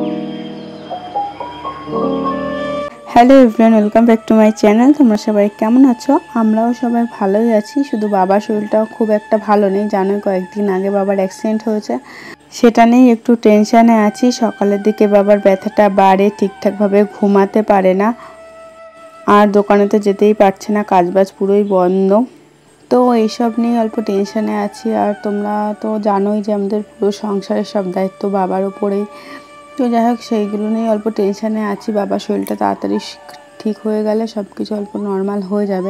Hello everyone, welcome back to my channel. তোমরা সবাই কেমন আছো? আমরাও সবাই ভালোই আছি। শুধু বাবার শরীরটাও খুব একটা ভালো নেই, জানোই কয়েকদিন আগে বাবার অ্যাক্সিডেন্ট হয়েছে, সেটা নিয়েই একটু টেনশানে আছি। সকালের দিকে বাবার ব্যথাটা বাড়ে, ঠিকঠাকভাবে ঘুমাতে পারে না, আর দোকানে তো যেতেই পারছে না, কাজবাজ পুরোই বন্ধ। তো এইসব নিয়ে অল্প টেনশানে আছি। আর তোমরা তো জানোই যে আমাদের পুরো সংসারের সব দায়িত্ব বাবার উপরেই। তো যাই হোক, সেইগুলো নিয়ে অল্প টেনশানে আছি। বাবার শরীরটা তাড়াতাড়ি ঠিক হয়ে গেলে সব কিছু অল্প নর্মাল হয়ে যাবে।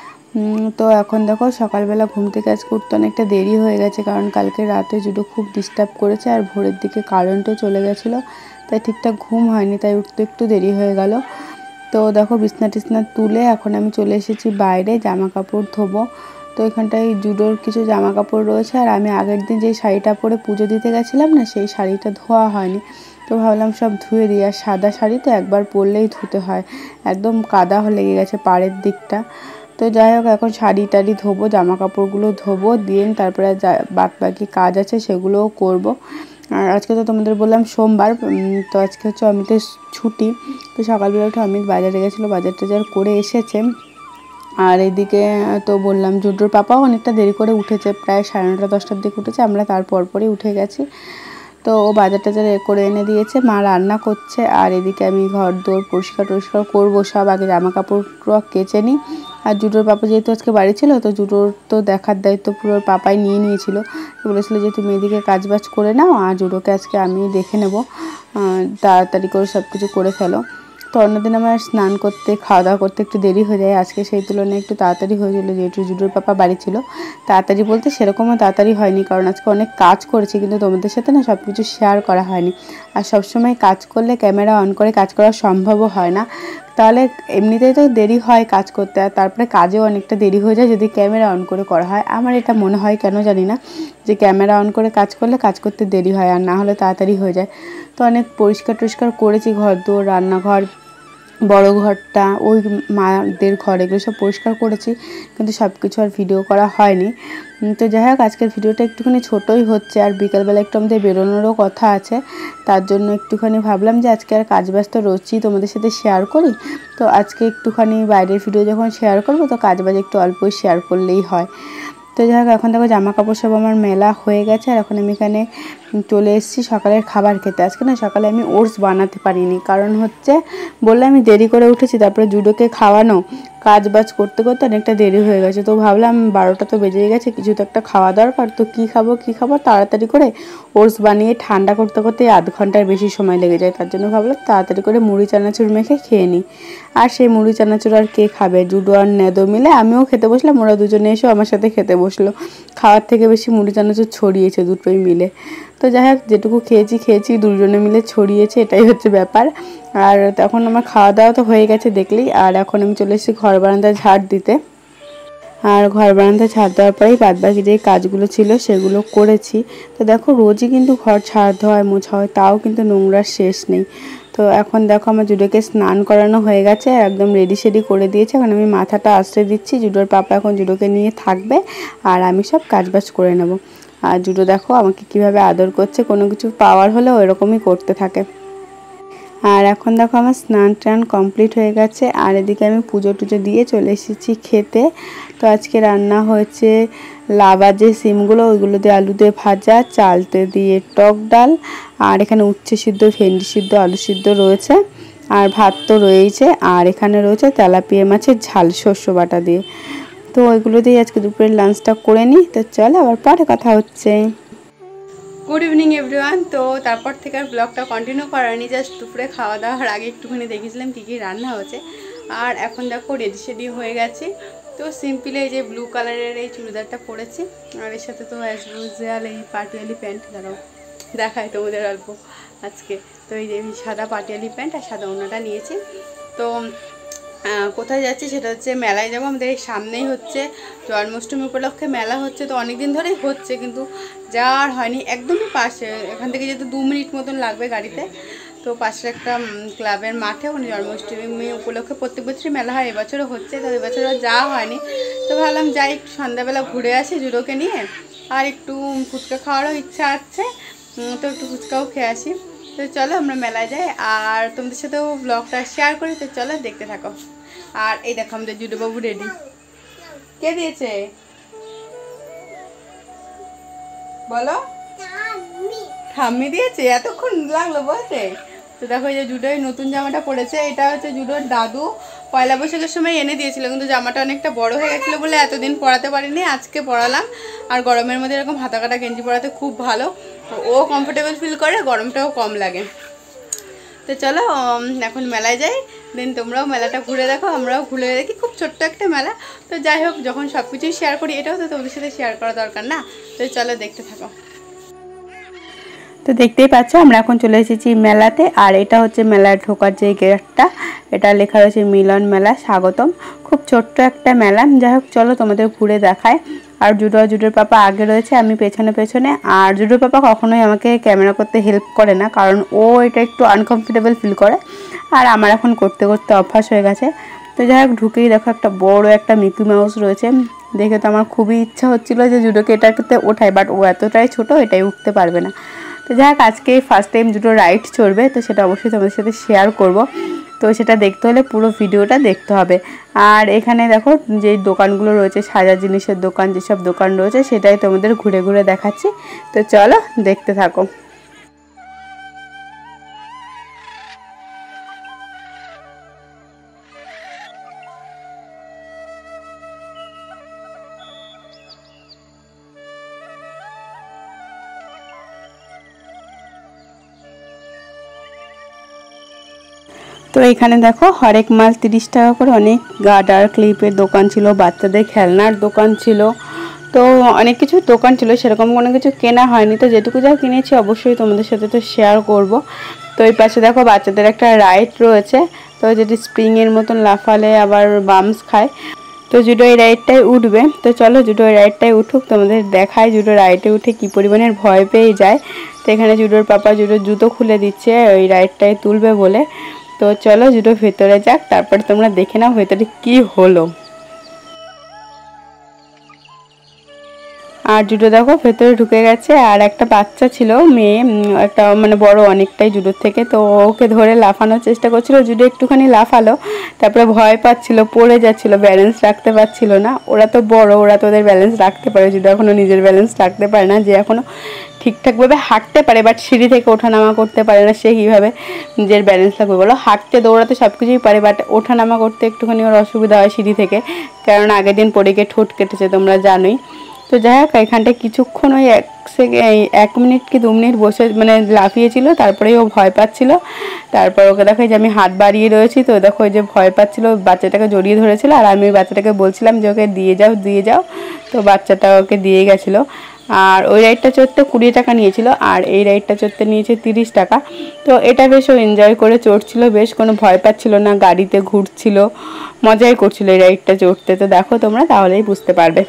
তো এখন দেখো, সকালবেলা ঘুম থেকে আজকে উঠতে অনেকটা দেরি হয়ে গেছে, কারণ কালকে রাতে জুডো খুব ডিস্টার্ব করেছে, আর ভোরের দিকে কারেন্টও চলে গেছিলো, তাই ঠিকঠাক ঘুম হয়নি, তাই উঠতে একটু দেরি হয়ে গেল। তো দেখো, বিছনা টিছনা তুলে এখন আমি চলে এসেছি বাইরে জামা কাপড় ধোবো। তো এখানটায় জুডোর কিছু জামা কাপড় রয়েছে, আর আমি আগের দিন যেই শাড়িটা পরে পুজো দিতে গেছিলাম না, সেই শাড়িটা ধোয়া হয়নি। তো ভাবলাম সব ধুয়ে দিই। আর সাদা শাড়ি তো একবার পরলেই ধুতে হয়, একদম কাদা লেগে গেছে পাড়ের দিকটা। তো যাই হোক, এখন শাড়ি টাড়ি ধোবো, জামা কাপড়গুলো ধোবো, দিয়ে তারপরে বাদ বাকি কাজ আছে সেগুলোও করব। আর আজকে তো তোমাদের বললাম সোমবার, তো আজকে হচ্ছে অমিতের ছুটি। তো সকালবেলা উঠে অমিত বাজারে গেছিলো, বাজার টাজার করে এসেছে। আর এদিকে তো বললাম জুডোর পাপাও অনেকটা দেরি করে উঠেছে, প্রায় 9:30 10টার দিকে উঠেছে, আমরা তার পরপরই উঠে গেছি। তো ও বাজার টাজার করে এনে দিয়েছে, মা রান্না করছে। আর এদিকে আমি ঘর দোর পরিষ্কার টরিষ্কার করবো সব, আগে জামা কাপড় কেচে নিই। আর জুডোর পাপা যেহেতু আজকে বাড়ি ছিল, তো জুডোর তো দেখার দায়িত্ব পুরো পাপাই নিয়ে নিয়েছিল। বলেছিল যে তুমি এদিকে কাজবাজ করে নাও, আর জুডোকে আজকে আমি দেখে নেবো, তাড়াতাড়ি করে সব কিছু করে ফেলো। তো অন্যদিন আমার স্নান করতে খাওয়া দাওয়া করতে একটু দেরি হয়ে যায়, আজকে সেই তুলনায় একটু তাড়াতাড়ি হয়েছিল, যেহেতু জুডোর পাপা বাড়ি ছিল। তাড়াতাড়ি বলতে সেরকমও তাড়াতাড়ি হয়নি, কারণ আজকে অনেক কাজ করেছি, কিন্তু তোমাদের সাথে না সব কিছু শেয়ার করা হয়নি। আর সবসময় কাজ করলে ক্যামেরা অন করে কাজ করা সম্ভবও হয় না, তাহলে এমনিতেই তো দেরি হয় কাজ করতে, আর তারপরে কাজেও অনেকটা দেরি হয়ে যায় যদি ক্যামেরা অন করে করা হয়। আমার এটা মনে হয়, কেন জানি না, যে ক্যামেরা অন করে কাজ করলে কাজ করতে দেরি হয়, আর না হলে তাড়াতাড়ি হয়ে যায়। তো অনেক পরিষ্কার টরিষ্কার করেছি, ঘর দোর, রান্নাঘর, বড় ঘরটা, ওই মাদের ঘর, এগুলো সব পরিষ্কার করেছি, কিন্তু সব কিছু আর ভিডিও করা হয়নি। তো যাই হোক, আজকের ভিডিওটা একটুখানি ছোটোই হচ্ছে, আর বিকালবেলা একটু আমাদের বেরোনোরও কথা আছে, তার জন্য একটুখানি ভাবলাম যে আজকে আর কাজ ব্যস্ত রয়েছি, তোমাদের সাথে শেয়ার করি। তো আজকে একটুখানি বাইরের ভিডিও যখন শেয়ার করবো, তো কাজ বাজ একটু অল্পই শেয়ার করলেই হয়। তো যাই হোক, এখন দেখো জামা কাপড় সব আমার মেলা হয়ে গেছে, আর এখন আমি এখানে চলে এসেছি সকালের খাবার খেতে। আজকে না সকালে আমি ওটস বানাতে পারিনি, কারণ হচ্ছে বললে আমি দেরি করে উঠেছি, তারপরে জুডোকে খাওয়ানো, কাজ বাজ করতে করতে অনেকটা দেরি হয়ে গেছে। তো ভাবলাম 12টা তো বেজেই গেছে, কিছু তো একটা খাওয়া দরকার, তো কী খাবো তাড়াতাড়ি করে ওটস বানিয়ে ঠান্ডা করতে করতে আধ ঘন্টার বেশি সময় লেগে যায়, তার জন্য ভাবলাম তাড়াতাড়ি করে মুড়ি চানাচুর মেখে খেয়ে নিই। আর সেই মুড়ি চানাচুর আর কে খাবে, জুডো আর নেদো মিলে আমিও খেতে বসলাম, ওরা দুজনে এসেও আমার সাথে খেতে বসলো। খাওয়ার থেকে বেশি মুড়ি চানাচুর ছড়িয়েছে দুটোই মিলে। তো যাই হোক, যেটুকু খেয়েছি দুজনে মিলে ছড়িয়েছে, এটাই হচ্ছে ব্যাপার। আর তখন আমার খাওয়া দাওয়া তো হয়ে গেছে দেখলেই। আর এখন আমি চলে এসেছি ঘর বারান্দায় ঝাড় দিতে। আর ঘর বারান্দায় ঝাড় দেওয়ার পরেই বাদবাকি যে কাজগুলো ছিল সেগুলো করেছি। তো দেখো, রোজই কিন্তু ঘর ঝাড় দেওয়া হয়, মোছা হয়, তাও কিন্তু নোংরার শেষ নেই। তো এখন দেখো, আমার জুডোকে স্নান করানো হয়ে গেছে, একদম রেডি সেডি করে দিয়েছে। এখন আমি মাথাটা আশ্রয় দিচ্ছি, জুডোর পাপা এখন জুডোকে নিয়ে থাকবে, আর আমি সব কাজবাজ করে নেব। আর জুডো দেখো আমাকে কিভাবে আদর করছে, কোনো কিছু পাওয়ার হলে ওইরকমই করতে থাকে। আর এখন দেখো, আমার স্নান টান কমপ্লিট হয়ে গেছে, আর এদিকে আমি পুজো টুজো দিয়ে চলে এসেছি খেতে। তো আজকে রান্না হয়েছে লাবা যে সিমগুলো, ওইগুলো দিয়ে আলু দিয়ে ভাজা, চালতে দিয়ে টক ডাল, আর এখানে উচ্ছে সিদ্ধ, ভেন্ডি সিদ্ধ, আলু সিদ্ধ রয়েছে, আর ভাত তো রয়েছে, আর এখানে রয়েছে তেলাপিয়া মাছের ঝাল শস্য বাটা দিয়ে। তো ওইগুলো দিয়ে আজকে দুপুরের লাঞ্চটা করে নিই। তো চলো, আবার পরে কথা হচ্ছে। Good evening everyone. তো তারপর থেকে আর ব্লগটা কন্টিনিউ করানি, জাস্ট দুপুরে খাওয়া দাওয়ার আগে একটুখানি দেখেছিলাম কী কী রান্না হয়েছে। আর এখন দেখো রেডি শেডি হয়ে গেছে। তো সিম্পলি এই যে ব্লু কালারের এই চুড়িদারটা পরেছি, আর এর সাথে তো অ্যাজ ইউজুয়াল এই পাটিয়ালি প্যান্ট, দাঁড়াও দেখায় তোমাদের অল্প আজকে। তো এই যে সাদা পাটিয়ালি প্যান্ট আর সাদা ওড়নাটা নিয়েছি। তো কোথায় যাচ্ছি সেটা হচ্ছে মেলায় যাবো। আমাদের এই সামনেই হচ্ছে জন্মাষ্টমী উপলক্ষে মেলা হচ্ছে, তো অনেক দিন ধরেই হচ্ছে, কিন্তু যাওয়ার হয়নি। একদমই পাশে, এখান থেকে যেহেতু 2 মিনিট মতন লাগবে গাড়িতে। তো পাশে একটা ক্লাবের মাঠে ওখানে জন্মাষ্টমী উপলক্ষে প্রত্যেক বছরই মেলা হয়, এবছরও হচ্ছে, তো এবছরও যাওয়া হয়নি। তো ভাবলাম যাই, একটু সন্ধ্যাবেলা ঘুরে আসি জুডোকে নিয়ে, আর একটু ফুচকা খাওয়ারও ইচ্ছা আছে, তো একটু ফুচকাও খেয়ে আসি। তো চলো আমরা মেলায় যাই আর তোমাদের সাথেও ব্লগটা শেয়ার করি। তো চলো দেখতে থাকো। আর এই দেখো আমাদের জুডো বাবু রেডি। কে দিয়েছে বলো? ঠাম্মি দিয়েছে। এতক্ষণ লাগলো বলতে? তো দেখো এই যে জুডোয় নতুন জামাটা পরেছে, এটা হচ্ছে জুডোর দাদু পয়লা বৈশাখের সময় এনে দিয়েছিল, কিন্তু জামাটা অনেকটা বড় হয়ে গেছিলো বলে এতদিন পরাতে পারিনি, আজকে পরালাম। আর গরমের মধ্যে এরকম হাতা কাটা গেঞ্জি পরাতে খুব ভালো, ও কমফোর্টেবল ফিল করে, গরমটাও কম লাগে। তো চলো এখন মেলায় যাই, দেন তোমরাও মেলাটা ঘুরে দেখো, আমরাও ঘুরে দেখি। খুব ছোট্ট একটা মেলা, তো যাই হোক যখন সব কিছুই শেয়ার করি এটাও তো তোমাদের সাথে শেয়ার করা দরকার না। তো চলো দেখতে থাকো। তো দেখতেই পাচ্ছ আমরা এখন চলে এসেছি মেলাতে, আর এটা হচ্ছে মেলায় ঢোকার যে গেটটা, এটা লেখা রয়েছে মিলন মেলা স্বাগতম। খুব ছোট্ট একটা মেলা, যাই হোক চলো তোমাদের ঘুরে দেখায়। আর জুডোর পাপা আগে রয়েছে, আমি পেছনে পেছনে। আর জুডোর পাপা কখনোই আমাকে ক্যামেরা করতে হেল্প করে না, কারণ ও এটা একটু আনকমফোর্টেবল ফিল করে, আর আমার এখন করতে করতে অভ্যাস হয়ে গেছে। তো যাই হোক ঢুকেই দেখো একটা বড় একটা মিকি মাউস রয়েছে, দেখে তো আমার খুবই ইচ্ছা হচ্ছিলো যে জুডোকে এটাতে ওঠাই, বাট ও এতটাই ছোট এটাই উঠতে পারবে না। তো যাই হোক আজকে ফার্স্ট টাইম দুটো রাইড চড়বে, তো সেটা অবশ্যই তোমাদের সাথে শেয়ার করব। তো সেটা দেখতে হলে পুরো ভিডিওটা দেখতে হবে। আর এখানে দেখো যে দোকানগুলো রয়েছে, সাজার জিনিসের দোকান, যেসব দোকান রয়েছে সেটাই তোমাদের ঘুরে ঘুরে দেখাচ্ছি। তো চলো দেখতে থাকো। তো এখানে দেখো হরেক মাল 30 টাকা করে, অনেক গার্ডার ক্লিপের দোকান ছিল, বাচ্চাদের খেলনার দোকান ছিল, তো অনেক কিছু দোকান ছিল। সেরকম কোনো কিছু কেনা হয়নি, তো যেটুকু যা কিনেছি অবশ্যই তোমাদের সাথে তো শেয়ার করব। তো এই পাশে দেখো বাচ্চাদের একটা রাইড রয়েছে, তো যেটি স্প্রিংয়ের মতন লাফালে আবার বামস খায়। তো জুডো এই রাইডটাই উঠবে, তো চলো জুডো এই রাইডটাই উঠুক, তোমাদের দেখায় জুডো রাইডে উঠে কী পরিমাণের ভয় পেয়ে যায়। তো এখানে জুডোর পাপা জুডোর জুতো খুলে দিচ্ছে ওই রাইডটাই তুলবে বলে। তো চলো জুডো ভেতরে যাক, তারপর তোমরা দেখে নাও ভেতরে কি হলো। আর জুডো দেখো ভেতরে ঢুকে গেছে, আর একটা বাচ্চা ছিল মেয়ে, একটা মানে বড় অনেকটাই জুডোর থেকে, তো ওকে ধরে লাফানোর চেষ্টা করছিল, জুডো একটুখানি লাফালো, তারপরে ভয় পাচ্ছিল, পড়ে যাচ্ছিল, ব্যালেন্স রাখতে পারছিল না। ওরা তো বড়, ওরা তো ওদের ব্যালেন্স রাখতে পারে, জুডো এখনও নিজের ব্যালেন্স রাখতে পারে না, যে এখনও ঠিকঠাকভাবে হাঁটতে পারে, বাট সিঁড়ি থেকে ওঠানামা করতে পারে না। সে কীভাবে নিজের ব্যালেন্স থাকবে বলো? হাঁটতে দৌড়াতে সব কিছুই পারে, বাট ওঠানামা করতে একটুখানি ওর অসুবিধা হয় সিঁড়ি থেকে, কারণ আগের দিন পড়ে গিয়ে ঠোঁট কেটেছে, তোমরা জানোই। তো যাই হোক এখানটায় কিছুক্ষণ ওই 1 মিনিট কি 2 মিনিট বসে মানে লাফিয়েছিল, তারপরে ও ভয় পাচ্ছিল। তারপর ওকে দেখো যে আমি হাত বাড়িয়ে রয়েছি, তো দেখো ওই যে ভয় পাচ্ছিল, বাচ্চাটাকে জড়িয়ে ধরেছিল, আর আমি বাচ্চাটাকে বলছিলাম যে ওকে দিয়ে যাও, তো বাচ্চাটা ওকে দিয়ে গেছিলো। আর ওই রাইডটা চড়তে 20 টাকা নিয়েছিল, আর এই রাইডটা চড়তে নিয়েছে 30 টাকা। তো এটা বেশ ও এনজয় করে চড়ছিল, বেশ কোনো ভয় পাচ্ছিল না, গাড়িতে ঘুরছিল, মজাই করছিল এই রাইডটা চড়তে। তো দেখো তোমরা তাহলেই বুঝতে পারবে।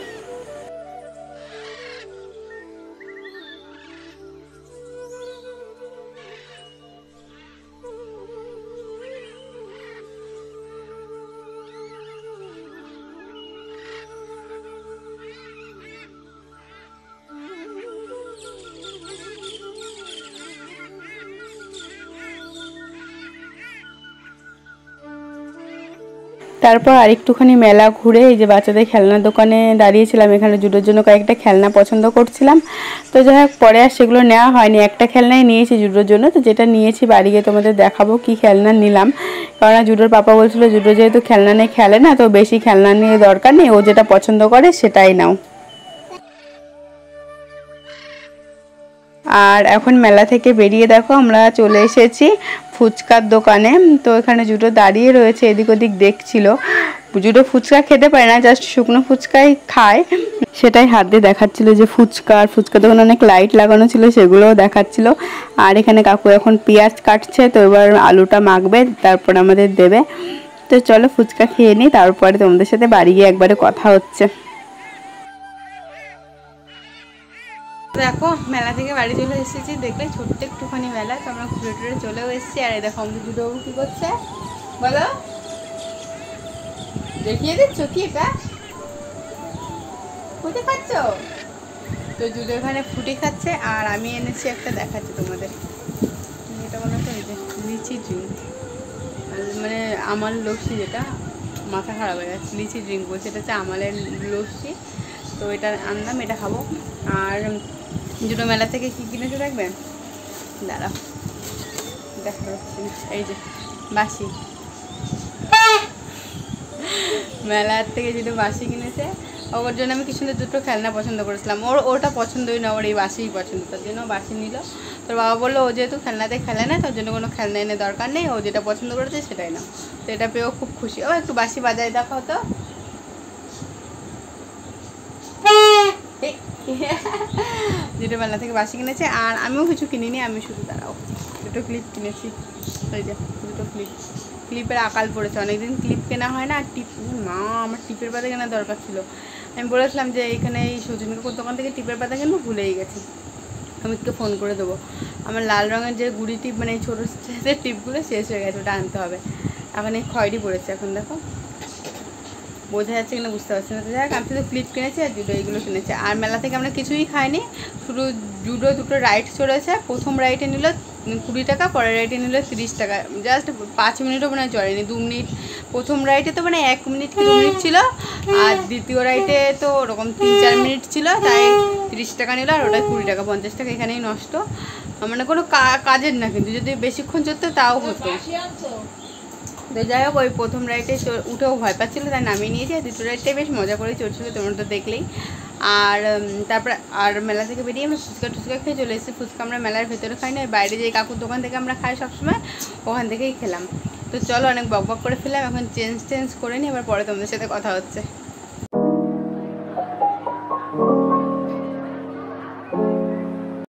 তারপর আরেকটুখানি মেলা ঘুরে এই যে বাচ্চাদের খেলনার দোকানে দাঁড়িয়েছিলাম, এখানে জুডোর জন্য কয়েকটা খেলনা পছন্দ করছিলাম। তো যাই হোক পরে আর সেগুলো নেওয়া হয়নি, একটা খেলনাই নিয়েছি জুডোর জন্য, তো যেটা নিয়েছি বাড়ি গিয়ে তোমাদের দেখাবো কি খেলনা নিলাম। কারণ জুডোর পাপা বলছিল জুডো যেহেতু খেলনা নিয়ে খেলে না, তো বেশি খেলনা নিয়ে দরকার নেই, ও যেটা পছন্দ করে সেটাই নাও। আর এখন মেলা থেকে বেরিয়ে দেখো আমরা চলে এসেছি ফুচকার দোকানে। তো এখানে জুডো দাঁড়িয়ে রয়েছে, এদিক ওদিক দেখছিল। জুডো ফুচকা খেতে পারে না, জাস্ট শুকনো ফুচকাই খায়, সেটাই হাত দিয়ে দেখাচ্ছিল যে ফুচকা দোকানে অনেক লাইট লাগানো ছিল, সেগুলোও দেখাচ্ছিল। আর এখানে কাকু এখন পেঁয়াজ কাটছে, তো এবার আলুটা মাখবে, তারপর আমাদের দেবে। তো চলো ফুচকা খেয়ে নিই, তারপরে তোমাদের সাথে বাড়ি গিয়ে একবারে কথা হচ্ছে। দেখো মেলা থেকে বাড়ি চলে এসেছি, দেখলে ছোট্ট একটুখানি মেলা, তো আমরা ঘুরে টুরে চলেও এসেছি। আর দেখো আমাদের জুডো কি করছে বলো, দেখিয়ে দিচ্ছ কি এটা ফুটে খাচ্ছ? তো জুডো এখানে ফুটে খাচ্ছে, আর আমি এনেছি একটা দেখাচ্ছি তোমাদের, এটা লিচি ড্রিঙ্ক, মানে আমার লস্যি, যেটা মাথা খারাপ হয়ে যাচ্ছে, লিচি ড্রিঙ্ক বলছে, এটা হচ্ছে আমালের লস্যি। তো এটা আনলাম, এটা খাবো। আর জুটো মেলা থেকে কী কিনেছে দেখবেন, দাঁড়া দেখা যাচ্ছে, এই যে বাসি, মেলার থেকে যেটা বাসি কিনেছে, ওর জন্য আমি কি সুন্দর দুটো খেলনা পছন্দ করেছিলাম, ওটা পছন্দই না, ওর এই বাসিই পছন্দ, তার জন্য বাসি নিল। তোর বাবা বললো ও যেহেতু খেলনাতে খেলে না, তার জন্য কোনো খেলনা এনে দরকার নেই, ও যেটা পছন্দ করেছে সেটাই নাও। তো এটা পেয়েও খুব খুশি। ও একটু বাসি বাজায় দেখাও তো। যেটা মেলা থেকে বাসি কিনেছে। আর আমিও কিছু কিনিনি, আমি শুধু দাঁড়াও দুটো ক্লিপ কিনেছি, ওই যে দুটো ক্লিপের আকাল পড়েছে, অনেকদিন ক্লিপ কেনা হয় না। আর টিপ, মা আমার টিপের পাতা কেনার দরকার ছিল, আমি বলেছিলাম যে এখানে এই সজনীর দোকান থেকে টিপের পাতা কিনবো, ভুলেই গেছি। অমিতকে ফোন করে দেবো, আমার লাল রঙের যে গুড়ি টিপ, মানে এই ছোটো সাইজের টিপগুলো শেষ হয়ে গেছে, ওটা আনতে হবে। এখন এই খয়েরি পড়েছে, এখন দেখো বোঝা যাচ্ছে কিনা বুঝতে পারছি না। তো যাই হোক, আমি শুধু ক্লিপ কিনেছি আর জুডো এইগুলো কিনেছি। আর মেলা থেকে আমরা কিছুই খাইনি, শুধু জুডো দুটো রাইড চলেছে। প্রথম রাইডে নিল 20 টাকা, পরের রাইডে নিল 30 টাকা, জাস্ট 5 মিনিটও মানে চলেনি, 2 মিনিট। প্রথম রাইডে তো মানে 1 মিনিট কি 2 মিনিট ছিল, আর দ্বিতীয় রাইডে তো ওরকম 3-4 মিনিট ছিল, তাই 30 টাকা নিল। আর ওটাই 20 টাকা, 50 টাকা এখানেই নষ্ট, মানে কোনো কাজের না, কিন্তু যদি বেশিক্ষণ চলতো তাও হতো। তো যাই হোক, ওই প্রথম রাইডে উঠেও ভয় পাচ্ছিলো, তাই নামিয়ে নিয়েছি। আর দ্বিতীয় রাইডটাই বেশ মজা করে চলছিলো, তোমরা তো দেখলেই। আর তারপরে আর মেলা থেকে বেরিয়ে আমরা ফুচকা খেয়ে চলে এসেছি। ফুচকা আমরা মেলার ভেতরে খাই না, বাইরে যে কাকুর দোকান থেকে আমরা খাই সবসময়, ওখান থেকেই খেলাম। তো চলো, অনেক বক বক করে ফেললাম, এখন চেঞ্জ করে নিই, এবার পরে তোমাদের সাথে কথা হচ্ছে।